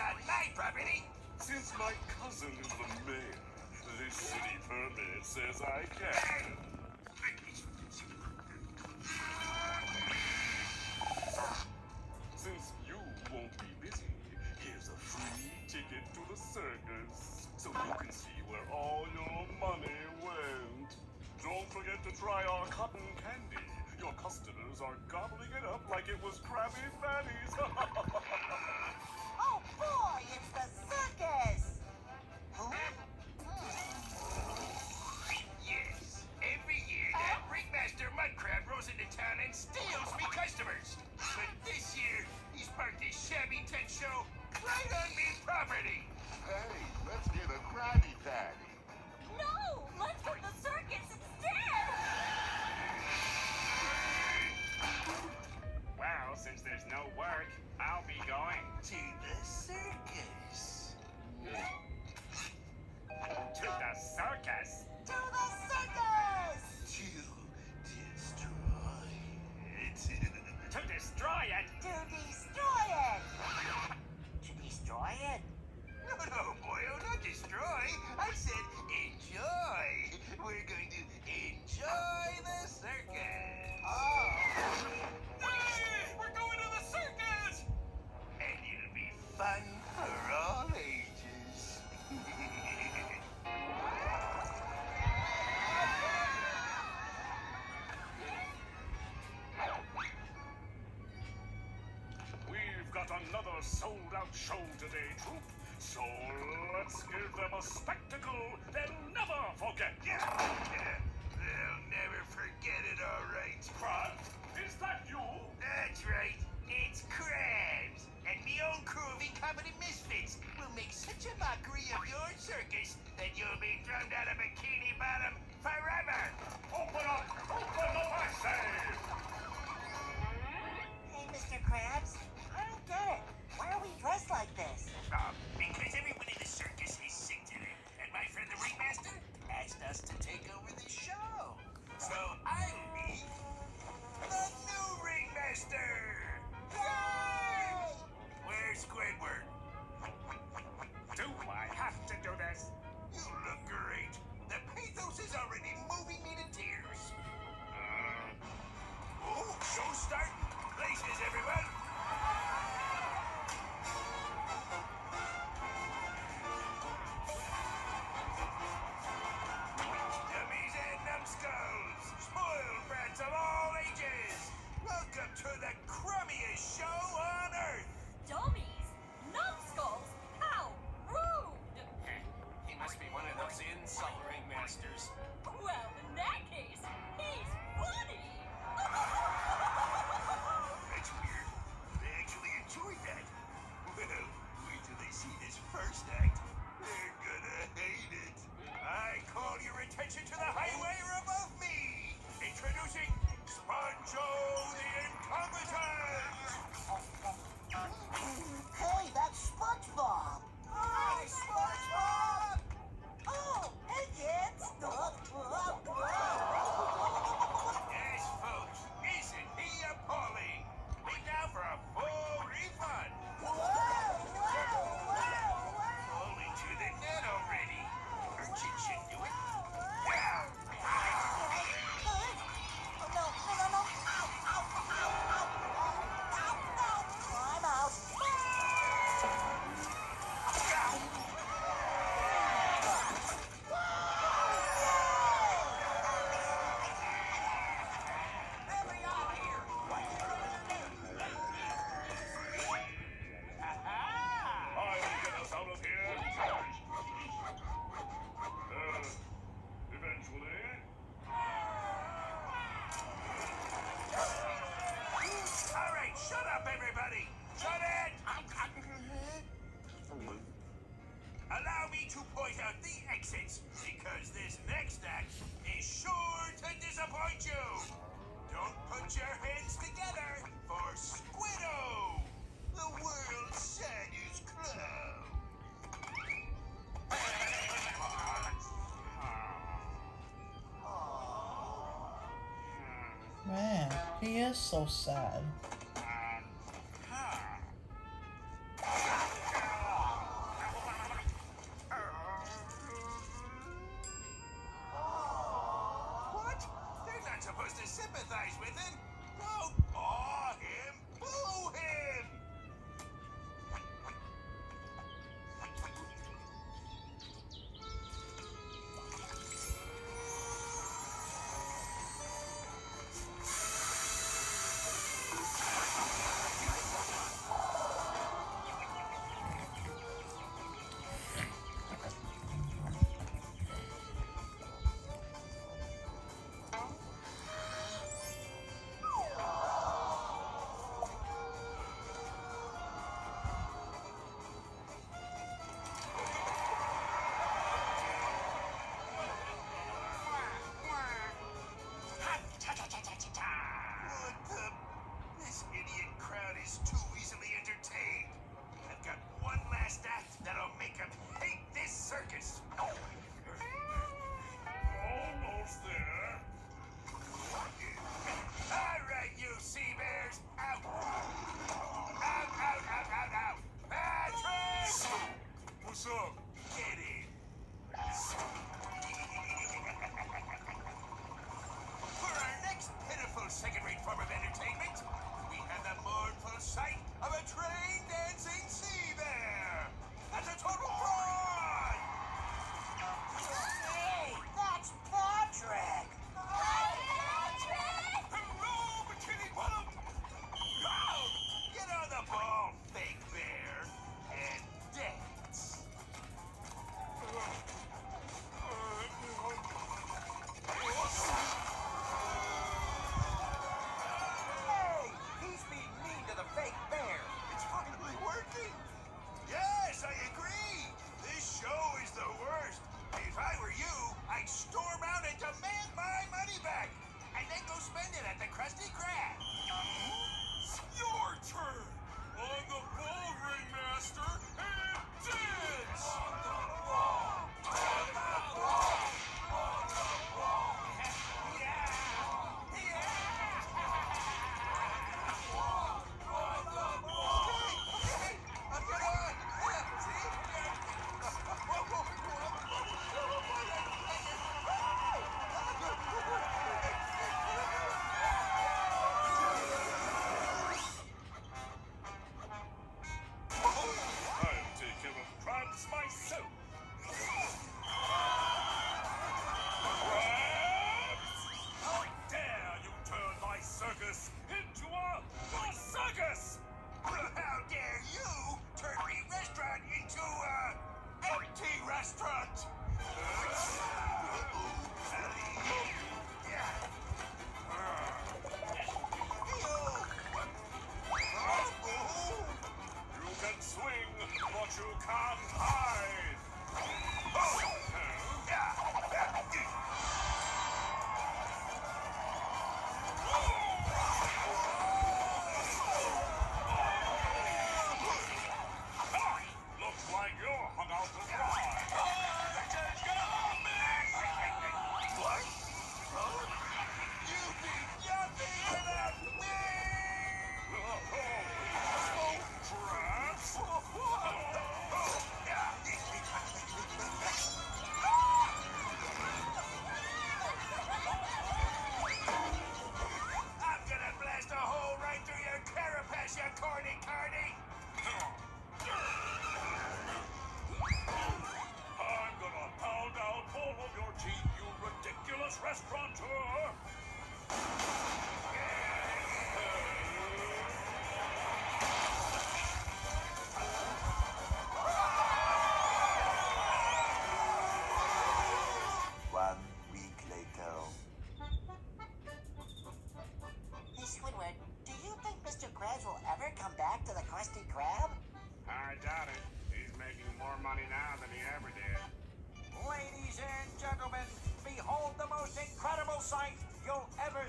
on my property. Since my cousin is the mayor, this city permit says I can. Since you won't be busy, here's a free ticket to the circus, so you can see where all your money went. Don't forget to try our cotton candy. Your customers are gobbling it up like it was Krabby Patties. Oh boy, it's the circus! Huh? Yes, every year that Ringmaster Mudcrab rolls into town and steals me customers. But this year, he's parked his shabby tech show right on me property. Hey, let's get a Krabby Patty. No! Let's go to the circus instead! Well, since there's no work, I'll be going. To the circus. To the circus? To the circus! To destroy it. To destroy it? To destroy it! To destroy it? No, boyo, not destroy. I said enjoy. We're going to enjoy the circus. Oh. Hey, we're going to the circus! And it'll be fun for all ages. We've got another sold-out show today, troop. So let's give them a spectacle they'll never forget. They'll never forget it, all right. Krabs, is that you? That's right. It's Krabs. And me own crew of incompetent misfits will make such a mockery of your circus that you'll be thrown down a bikini bottom forever. Open up, I say! Hey, Mr. Krabs, I don't get it. Why are we dressed like this? Because everyone in the circus is sick today. And my friend the Ringmaster asked us to take over the show. So I'll be the new Ringmaster. Yay! Where's Squidward? Do I have to do this? You look great. The pathos is already moving me to tears. Oh, show's starting. Places, everyone. Dummies and numbskulls. Spoiled brats of all ages. Welcome to the crummiest show on earth. Dummies? Numbskulls? How rude! He must be one of those insult ringmasters. Well, in that case, he's funny! That's weird. They actually enjoyed that. Well, wait till they see this first act. They're gonna hate it. I call your attention to the highwayer above me. Introducing Sponjo the Incompetent. Hey, that's SpongeBob! Hi, SpongeBob. Oh, hey kids! Yes, folks. Isn't he appalling? Leave now for a full refund. Fall into the net already. Urchin should do it. Down. Oh, no. Ow, ow, ow, ow, ow, no. I'm out. Let me out here. What you gonna do? I'll get us out of here. Eventually. All right, shut up, everybody. Shut it. Allow me to point out the exits, because this next act is sure to disappoint you. Don't put your heads together for Squiddo, the world's saddest clown. Man, he is so sad.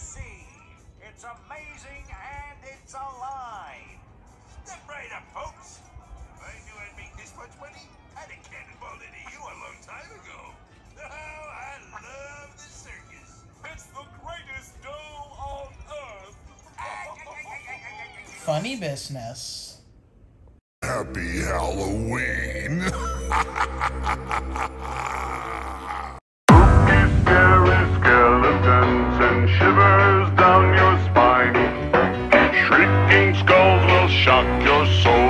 see. It's amazing and it's alive. Step right up, folks. If I knew I'd make this much money, I'd have cannonballed into you a long time ago. Oh, I love the circus. It's the greatest dough on earth. Funny business. Happy Halloween! Spooky, scary skeletons and shivers down your spine. Shrieking skulls will shock your soul.